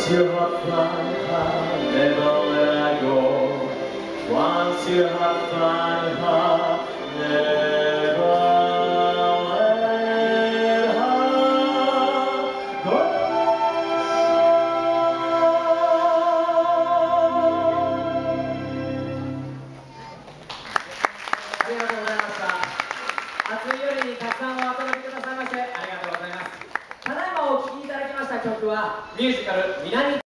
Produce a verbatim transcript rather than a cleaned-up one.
Once you have fun, never let I go. Once you have fun, never let her go. ありがとうございました。暑い夜にたくさんお届けくださいましてありがとうございます。ただいまお聴きいただきました曲はミュージカル南